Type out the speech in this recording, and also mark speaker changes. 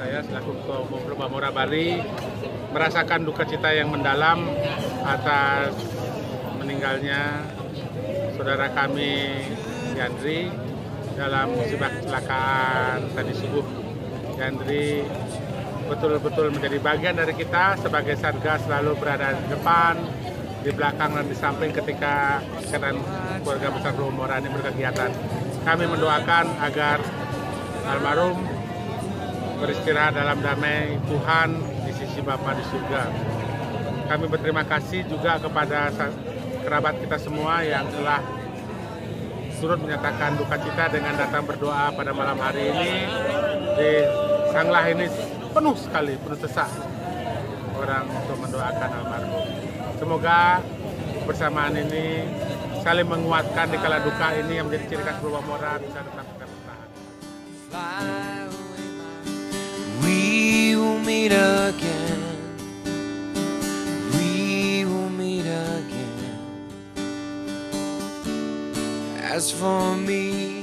Speaker 1: saya selaku Ketua Umum Lubamora Bali merasakan duka cita yang mendalam atas meninggalnya saudara kami Yandri dalam musibah kecelakaan tadi subuh. Yandri betul-betul menjadi bagian dari kita sebagai Satgas, selalu berada di depan, di belakang dan di samping ketika keluarga besar Lubamora ini berkegiatan. Kami mendoakan agar almarhum beristirahat dalam damai Tuhan di sisi Bapa di surga. Kami berterima kasih juga kepada kerabat kita semua yang telah turut menyatakan duka cita dengan datang berdoa pada malam hari ini. Di Sanglah ini penuh sekali, penuh sesak orang untuk mendoakan almarhum. Semoga bersamaan ini saling menguatkan di kala duka ini yang menjadi ciri khas Lubamora bisa tetap kita bertahan.
Speaker 2: We will meet again. We will meet again. As for me,